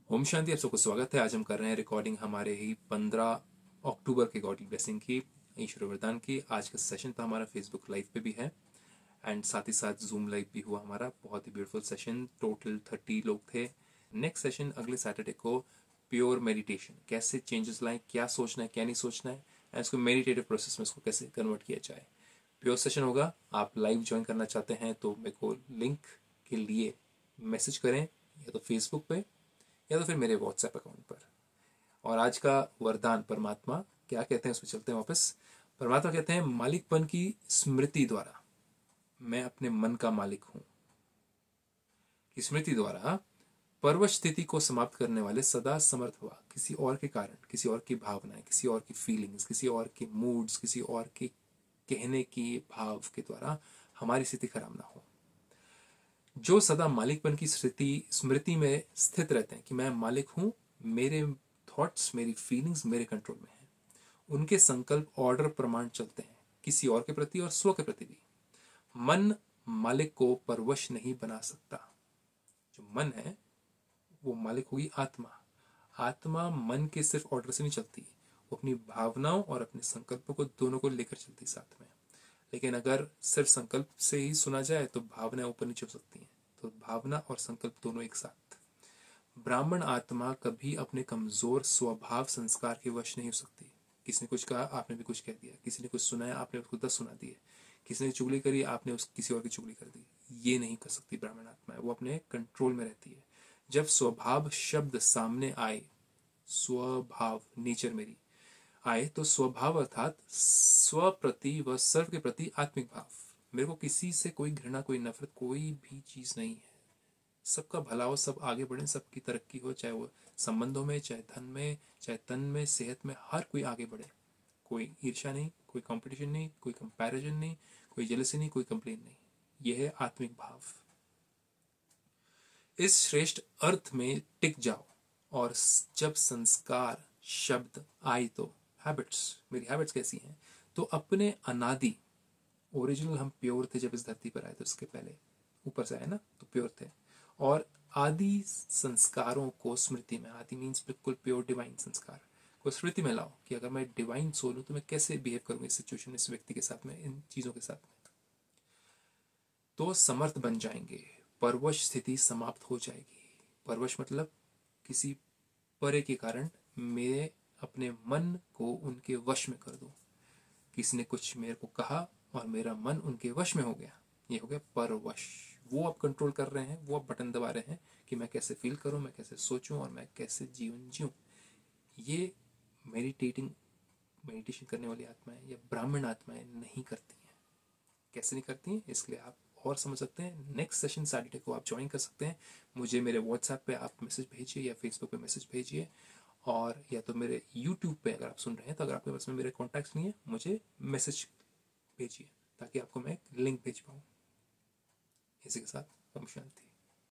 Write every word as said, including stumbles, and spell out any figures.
ओम शांति, आप सबको स्वागत है। आज हम कर रहे हैं रिकॉर्डिंग हमारे ही पंद्रह अक्टूबर के गॉडली ब्लेसिंग की, ईश्वर वरदान की। आज का सेशन तो हमारा फेसबुक लाइव पे भी है एंड साथ ही साथ जूम लाइव भी हुआ हमारा। बहुत ही ब्यूटीफुल सेशन, टोटल थर्टी लोग थे। नेक्स्ट सेशन अगले सैटरडे को प्योर मेडिटेशन, कैसे चेंजेस लाएं, क्या सोचना है क्या नहीं सोचना है, एंड इसको मेडिटेटिव प्रोसेस में इसको कैसे कन्वर्ट किया जाए। प्योर सेशन होगा। आप लाइव ज्वाइन करना चाहते हैं तो मेरे को लिंक के लिए मैसेज करें, या तो फेसबुक पे या तो फिर मेरे व्हाट्सएप अकाउंट पर। और आज का वरदान परमात्मा क्या कहते हैं उसमें चलते हैं वापस। परमात्मा कहते हैं, मालिकपन की स्मृति द्वारा मैं अपने मन का मालिक हूं। कि स्मृति द्वारा पर्वत स्थिति को समाप्त करने वाले सदा समर्थ हुआ, किसी और के कारण, किसी और की भावनाएं, किसी और की फीलिंग्स, किसी और के मूड्स, किसी और के कहने की भाव के द्वारा हमारी स्थिति खराब ना हो। जो सदा मालिकपन की स्थिति स्मृति में स्थित रहते हैं कि मैं मालिक हूं, मेरे थॉट्स, मेरी फीलिंग्स मेरे कंट्रोल में हैं, उनके संकल्प, ऑर्डर, प्रमाण चलते हैं किसी और के प्रति और स्व के प्रति भी। मन मालिक को परवश नहीं बना सकता। जो मन है वो मालिक होगी आत्मा। आत्मा मन के सिर्फ ऑर्डर से नहीं चलती, वो अपनी भावनाओं और अपने संकल्पों को दोनों को लेकर चलती साथ में। लेकिन अगर सिर्फ संकल्प से ही सुना जाए तो भावना ऊपर नीचे हो सकती हैं, तो भावना और संकल्प दोनों एक साथ। ब्राह्मण आत्मा कभी अपने कमजोर स्वभाव संस्कार के वश नहीं हो सकती। किसी ने कुछ कहा, आपने भी कुछ कह दिया। किसी ने कुछ सुनाया, आपने उसको दस सुना दिए। किसी ने चुगली करी, आपने उस किसी और की चुगली कर दी। ये नहीं कर सकती ब्राह्मण आत्मा है, वो अपने कंट्रोल में रहती है। जब स्वभाव शब्द सामने आए, स्वभाव नेचर मेरी आए, तो स्वभाव अर्थात स्व प्रति व सर्व के प्रति आत्मिक भाव। मेरे को किसी से कोई घृणा, कोई नफरत, कोई भी चीज नहीं है। सबका भला हो, सब आगे बढ़े, सबकी तरक्की हो, चाहे वो संबंधों में, चाहे धन में, चाहे तन में, सेहत में, हर कोई आगे बढ़े। कोई ईर्ष्या नहीं, कोई कंपटीशन नहीं, कोई कंपैरिजन नहीं, कोई जेलसी नहीं, कोई कंप्लेन नहीं। यह है आत्मिक भाव। इस श्रेष्ठ अर्थ में टिक जाओ, और जब संस्कार शब्द आए तो हैबिट्स, मेरी हैबिट्स कैसी हैं, तो अपने अनादि ओरिजिनल, हम प्योर थे जब इस धरती पर आए थे, उसके पहले ऊपर से आए ना, तो प्योर थे। और आदि संस्कारों को स्मृति में, आदि मीन्स बिल्कुल प्योर डिवाइन संस्कार को स्मृति में लाओ कि अगर मैं डिवाइन सोल हूं तो मैं कैसे बिहेव करूंगा इस सिचुएशन में, इस व्यक्ति के साथ में, इन चीजों के साथ में। तो समर्थ बन जाएंगे, परवश स्थिति समाप्त हो जाएगी। परवश मतलब किसी परे के कारण मेरे अपने मन को उनके वश में कर दो। किसी ने कुछ मेरे को कहा और मेरा मन उनके वश में हो गया, ये हो गया परवश। वो अब कंट्रोल कर रहे हैं, वो अब बटन दबा रहे हैं कि मैं कैसे फील करूं, मैं कैसे सोचूं और मैं कैसे जीवन जीऊं। ये मेडिटेटिंग मेडिटेशन करने वाली आत्माएं या ब्राह्मण आत्माएं नहीं करती हैं। कैसे नहीं करती हैं, इसलिए आप और समझ सकते हैं। नेक्स्ट सेशन सैटरडे को आप ज्वाइन कर सकते हैं। मुझे मेरे व्हाट्सएप पे आप मैसेज भेजिए या फेसबुक पे मैसेज भेजिए, और या तो मेरे यूट्यूब पे अगर आप सुन रहे हैं तो अगर आपके पास में मेरे कॉन्टैक्ट्स नहीं है, मुझे मैसेज भेजिए ताकि आपको मैं लिंक भेज पाऊँ। इसी के साथ ओम शांति।